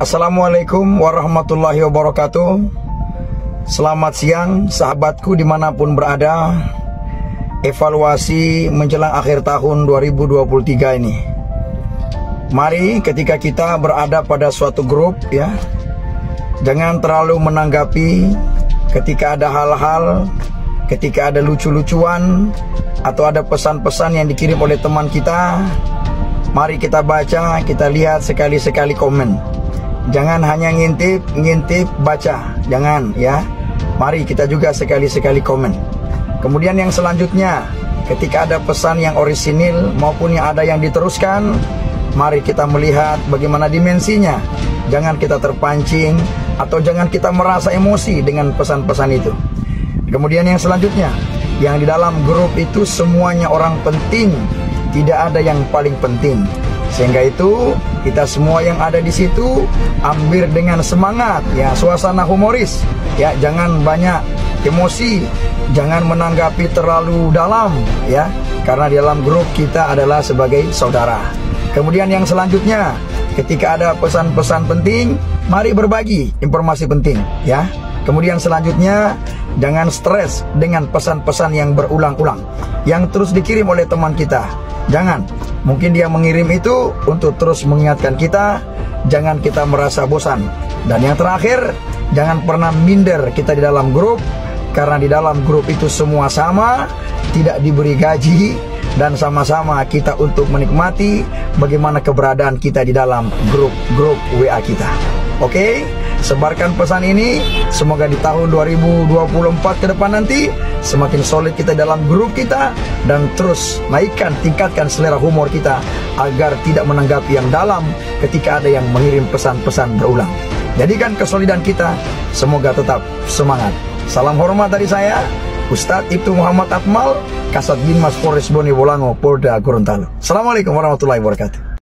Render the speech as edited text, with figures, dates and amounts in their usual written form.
Assalamualaikum warahmatullahi wabarakatuh. Selamat siang sahabatku dimanapun berada. Evaluasi menjelang akhir tahun 2023 ini. Mari ketika kita berada pada suatu grup ya, jangan terlalu menanggapi ketika ada hal-hal, ketika ada lucu-lucuan atau ada pesan-pesan yang dikirim oleh teman kita. Mari kita baca, kita lihat sekali-sekali komen. Jangan hanya ngintip, baca. Jangan ya. Mari kita juga sekali-sekali komen. Kemudian yang selanjutnya, ketika ada pesan yang orisinil maupun yang ada yang diteruskan, mari kita melihat bagaimana dimensinya. Jangan kita terpancing atau jangan kita merasa emosi dengan pesan-pesan itu. Kemudian yang selanjutnya, yang di dalam grup itu semuanya orang penting, tidak ada yang paling penting. Sehingga itu kita semua yang ada di situ ambil dengan semangat ya, suasana humoris ya, jangan banyak emosi, jangan menanggapi terlalu dalam ya, karena di dalam grup kita adalah sebagai saudara. Kemudian yang selanjutnya, ketika ada pesan-pesan penting, mari berbagi informasi penting ya. Kemudian selanjutnya, jangan stres dengan pesan-pesan yang berulang-ulang yang terus dikirim oleh teman kita. Jangan, mungkin dia mengirim itu untuk terus mengingatkan kita. Jangan kita merasa bosan. Dan yang terakhir, jangan pernah minder kita di dalam grup, karena di dalam grup itu semua sama, tidak diberi gaji, dan sama-sama kita untuk menikmati bagaimana keberadaan kita di dalam grup WA kita. Oke, sebarkan pesan ini. Semoga di tahun 2024 ke depan nanti semakin solid kita dalam grup kita, dan terus naikkan, tingkatkan selera humor kita agar tidak menanggapi yang dalam ketika ada yang mengirim pesan-pesan berulang. Jadikan kesolidan kita, semoga tetap semangat. Salam hormat dari saya, Ustadz Ibtu Muhammad Akmal, Kasat Binmas Polres Bone Bolango, Polda Gorontalo. Assalamualaikum warahmatullahi wabarakatuh.